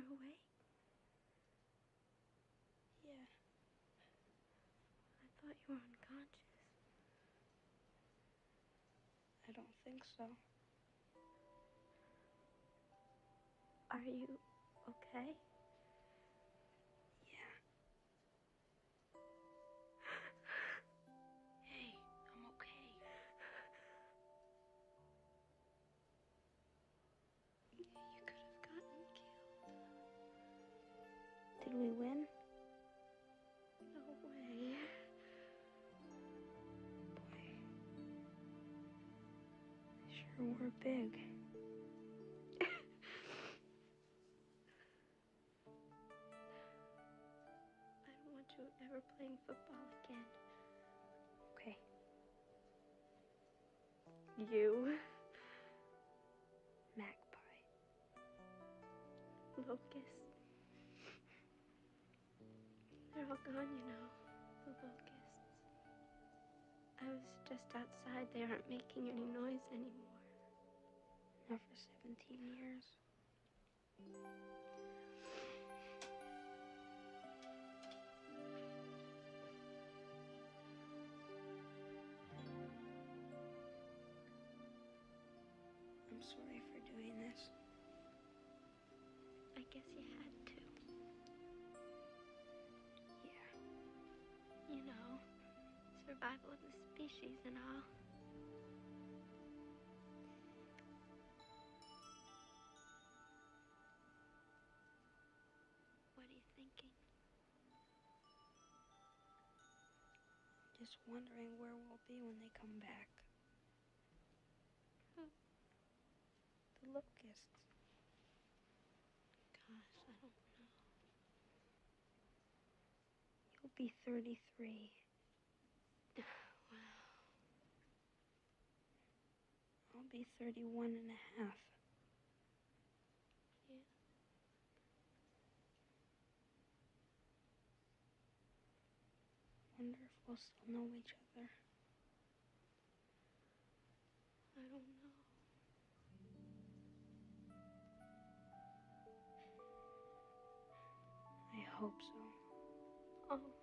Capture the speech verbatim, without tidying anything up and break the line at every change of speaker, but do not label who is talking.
You're awake?
Yeah.
I thought you were unconscious.
I don't think so.
Are you okay?
Yeah. Hey, I'm okay.
You could have gotten killed.
Did we win?
No way.
Boy. They sure were big.
I don't want you ever playing football again.
Okay.
You.
Magpie.
Locust. They're all gone, you know. The locusts. I was just outside. They aren't making any noise anymore.
Not for seventeen years. I'm sorry for doing this.
I guess you had to.
Yeah.
You know, survival of the species and all. What are you thinking?
Just wondering where we'll be when they come back.
Who?
The locusts.
Gosh, I don't know.
You'll be thirty-three.
Wow.
I'll be thirty-one and a half.
Yeah.
Wonder if we'll still know each other.
I don't know.
I hope so.
Oh.